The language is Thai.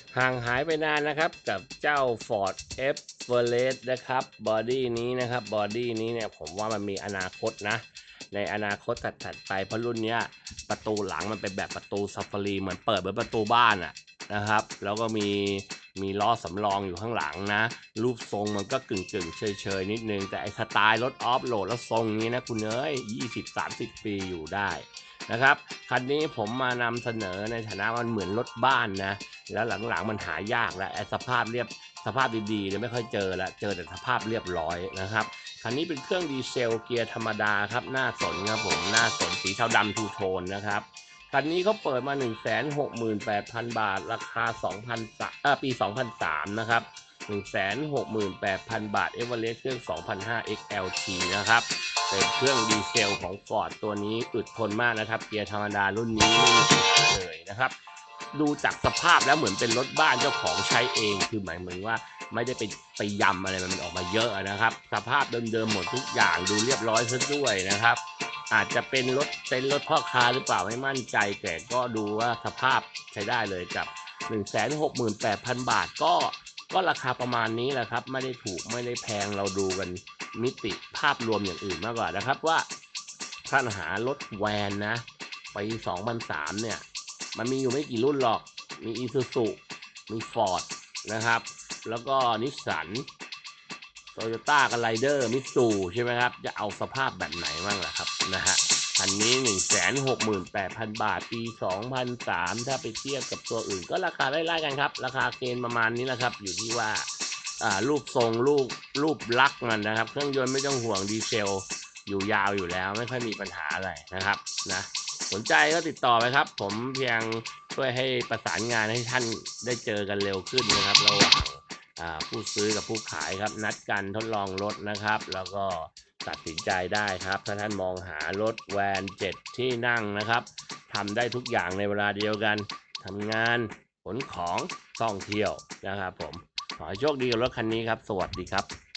ห่างหายไปนานนะครับกับเจ้า Ford Everest นะครับบอดี้นี้นะครับบอดี้นี้เนี่ยผมว่ามันมีอนาคตนะในอนาคตถัดไปเพราะรุ่นนี้ประตูหลังมันเป็นแบบประตูซาฟารีเหมือนเปิดเหมือนประตูบ้านอะนะครับแล้วก็มีล้อสำรองอยู่ข้างหลังนะรูปทรงมันก็กึ่งเฉยนิดนึงแต่ไอสไตล์รถออฟโรดแล้วทรงนี้นะคุณเอ้ย20-30 ปีอยู่ได้นะครับคันนี้ผมมานำเสนอในฐานะมันเหมือนรถบ้านนะ แล้วหลังๆมันหายากแล้วสภาพดีๆเนี่ยไม่ค่อยเจอแล้วเจอแต่สภาพเรียบร้อยนะครับคันนี้เป็นเครื่องดีเซลเกียร์ธรรมดาครับหน้าสนครับผมหน้าสนสีเทาดำทูโทนนะครับคันนี้เขาเปิดมา 168,000 บาทราคาปี2003นะครับ168,000 บาทเอเวอเรสต์เครื่อง2005 XLT นะครับเป็นเครื่องดีเซลของ Ford ตัวนี้อึดทนมากนะครับเกียร์ธรรมดารุ่นนี้ไม่มีปัญหาเลยนะครับดูจากสภาพแล้วเหมือนเป็นรถบ้านเจ้าของใช้เองคือหมายถึงว่าไม่ได้ไปยำอะไรมันออกมาเยอะนะครับสภาพเดิมๆหมดทุกอย่างดูเรียบร้อยซะด้วยนะครับอาจจะเป็นรถพ่อค้าหรือเปล่าไม่มั่นใจแต่ก็ดูว่าสภาพใช้ได้เลยกับ168,000 บาทก็ราคาประมาณนี้แหละครับไม่ได้ถูกไม่ได้แพงเราดูกันมิติภาพรวมอย่างอื่นมากกว่านะครับว่าถ้าหารถแวนนะปี2003เนี่ยมันมีอยู่ไม่กี่รุ่นหรอกมีอีซูซุมีฟอร์ดนะครับแล้วก็นิสสันโตโยต้ากับไรเดอร์มิตซูใช่ไหมครับจะเอาสภาพแบบไหนบ้างล่ะครับนะฮะคันนี้168,000 บาทปี2003ถ้าไปเทียบกับตัวอื่นก็ราคาไล่ๆกันครับราคาเกณฑ์ประมาณนี้นะครับอยู่ที่ว่ารูปทรงรูปลักษณ์มันนะครับเครื่องยนต์ไม่ต้องห่วงดีเซลอยู่ยาวอยู่แล้วไม่ค่อยมีปัญหาอะไรนะครับนะสนใจก็ติดต่อไปครับผมเพียงช่วยให้ประสานงานให้ท่านได้เจอกันเร็วขึ้นนะครับระหว่างผู้ซื้อกับผู้ขายครับนัดกันทดลองรถนะครับแล้วก็ตัดสินใจได้ครับถ้าท่านมองหารถแวน7ที่นั่งนะครับทำได้ทุกอย่างในเวลาเดียวกันทำงานขนของท่องเที่ยวนะครับผมขอให้โชคดีกับรถคันนี้ครับสวัสดีครับ